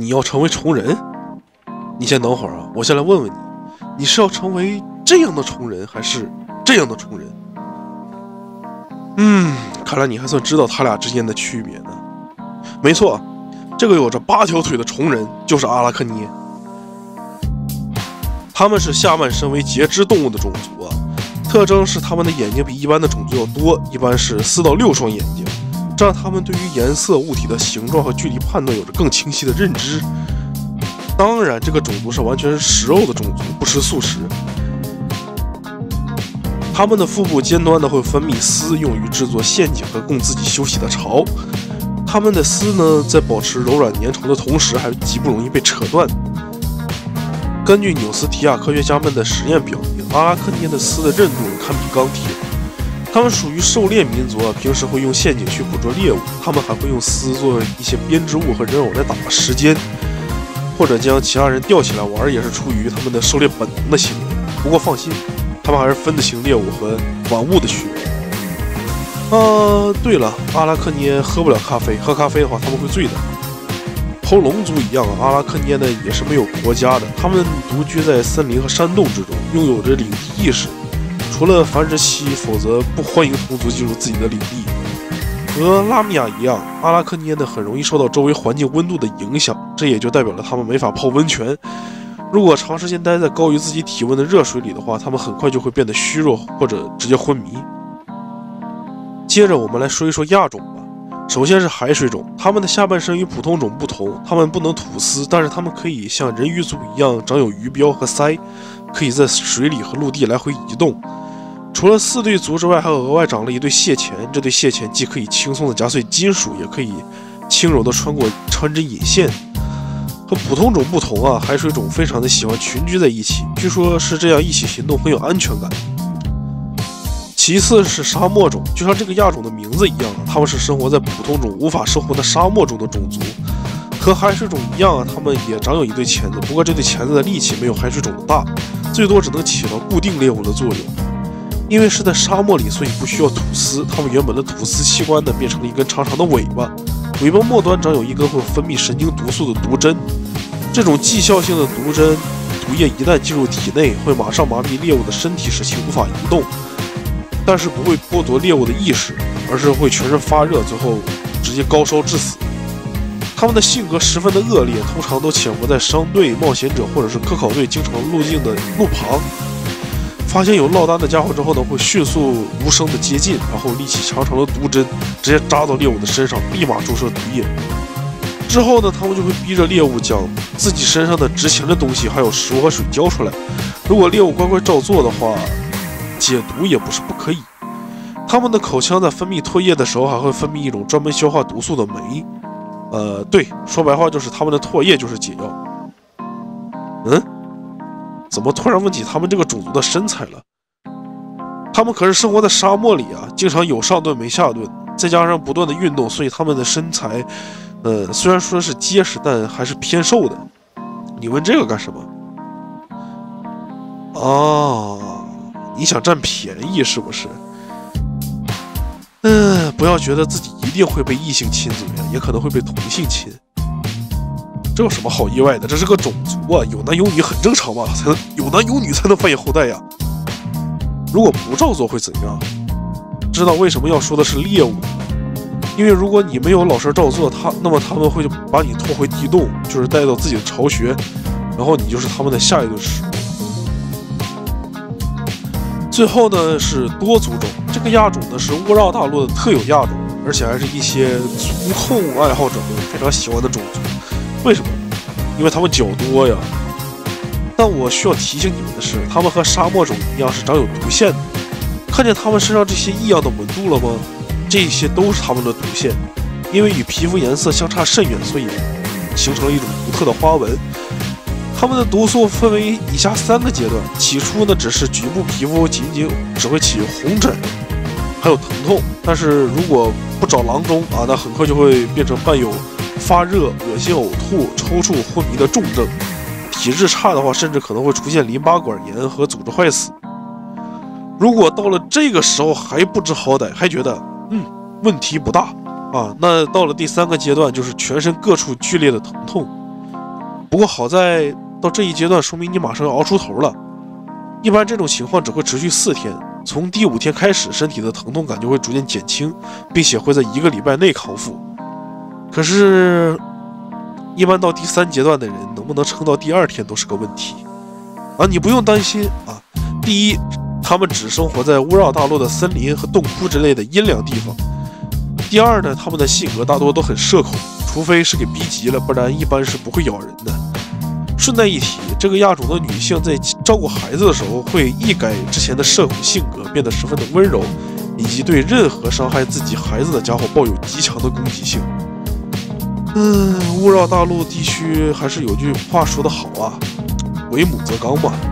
你要成为虫人？你先等会儿啊，我先来问问你，你是要成为这样的虫人，还是这样的虫人？看来你还算知道他俩之间的区别呢。没错，这个有着8条腿的虫人就是阿拉克涅。他们是下半身为节肢动物的种族啊，特征是他们的眼睛比一般的种族要多，一般是4到6双眼睛，这让他们对于颜色、物体的形状和距离判断有着更清晰的认知。当然，这个种族是完全食肉的种族，不吃素食。它们的腹部尖端呢会分泌丝，用于制作陷阱和供自己休息的巢。它们的丝呢在保持柔软粘稠的同时，还极不容易被扯断。根据纽斯提亚科学家们的实验表明，阿拉克涅的丝的韧度堪比钢铁。它们属于狩猎民族啊，平时会用陷阱去捕捉猎物，它们还会用丝作为一些编织物和人偶来打发时间，或者将其他人吊起来玩，也是出于他们的狩猎本能的行为。不过放心，他们还是分得清猎物和玩物的区别。对了，阿拉克涅喝不了咖啡，喝咖啡的话他们会醉的。和龙族一样啊，阿拉克涅呢也是没有国家的，他们独居在森林和山洞之中，拥有着领地意识，除了繁殖期，否则不欢迎同族进入自己的领地。和拉米亚一样，阿拉克涅呢很容易受到周围环境温度的影响，这也就代表了他们没法泡温泉。如果长时间待在高于自己体温的热水里的话，他们很快就会变得虚弱或者直接昏迷。接着我们来说一说亚种吧。首先是海水种，它们的下半身与普通种不同，它们不能吐丝，但是它们可以像人鱼族一样长有鱼标和鳃，可以在水里和陆地来回移动。除了4对足之外，还有额外长了1对蟹钳，这对蟹钳既可以轻松的夹碎金属，也可以轻柔的穿针引线。和普通种不同啊，海水种非常的喜欢群居在一起，据说是这样一起行动很有安全感。其次是沙漠种，就像这个亚种的名字一样，它们是生活在普通种无法生活的沙漠中的种族。和海水种一样啊，它们也长有1对钳子，不过这对钳子的力气没有海水种的大，最多只能起到固定猎物的作用。因为是在沙漠里，所以不需要吐丝，它们原本的吐丝器官呢变成了一根长长的尾巴，尾巴末端长有一根会分泌神经毒素的毒针。这种绩效性的毒针毒液一旦进入体内，会马上麻痹猎物的身体，使其无法移动。但是不会剥夺猎物的意识，而是会全身发热，最后直接高烧致死。他们的性格十分的恶劣，通常都潜伏在商队、冒险者或者是科考队经常路径的路旁。发现有落单的家伙之后呢，会迅速无声的接近，然后立起长长的毒针，直接扎到猎物的身上，立马注射毒液。之后呢，他们就会逼着猎物将自己身上的值钱的东西，还有食物和水交出来。如果猎物乖乖照做的话，解毒也不是不可以。他们的口腔在分泌唾液的时候，还会分泌一种专门消化毒素的酶。对，说白话就是他们的唾液就是解药。怎么突然问起他们这个种族的身材了？他们可是生活在沙漠里啊，经常有上顿没下顿，再加上不断的运动，所以他们的身材，虽然说是结实，但还是偏瘦的。你问这个干什么？你想占便宜是不是？不要觉得自己一定会被异性亲嘴啊，也可能会被同性亲。这有什么好意外的？这是个种族啊，有男有女很正常嘛，有男有女才能繁衍后代呀。如果不照做会怎样？知道为什么要说的是猎物？因为如果你没有老实照做，那么他们会把你拖回地洞，就是带到自己的巢穴，然后你就是他们的下一顿食物。最后呢是多族种，这个亚种呢是乌绕大陆的特有亚种，而且还是一些足控爱好者们非常喜欢的种族。为什么？因为他们脚多呀。但我需要提醒你们的是，他们和沙漠种一样是长有毒腺的。看见他们身上这些异样的纹路了吗？这些都是他们的毒腺，因为与皮肤颜色相差甚远，所以形成了一种独特的花纹。他们的毒素分为以下3个阶段，起初呢只是局部皮肤只会起红疹，还有疼痛，但是如果不找郎中啊，那很快就会变成伴有发热、恶心、呕吐、抽搐、昏迷的重症。体质差的话，甚至可能会出现淋巴管炎和组织坏死。如果到了这个时候还不知好歹，还觉得问题不大啊，那到了第3个阶段，就是全身各处剧烈的疼痛。 不过好在到这一阶段，说明你马上要熬出头了。一般这种情况只会持续4天，从第5天开始，身体的疼痛感就会逐渐减轻，并且会在1个礼拜内康复。可是，一般到第3阶段的人，能不能撑到第2天都是个问题。你不用担心啊。第一，他们只生活在乌绕大陆的森林和洞窟之类的阴凉地方。第二呢，他们的性格大多都很社恐，除非是给逼急了，不然一般是不会咬人的。顺带一提，这个亚种的女性在照顾孩子的时候，会一改之前的社恐性格，变得十分的温柔，以及对任何伤害自己孩子的家伙抱有极强的攻击性。乌绕大陆地区还是有句话说得好啊，为母则刚嘛。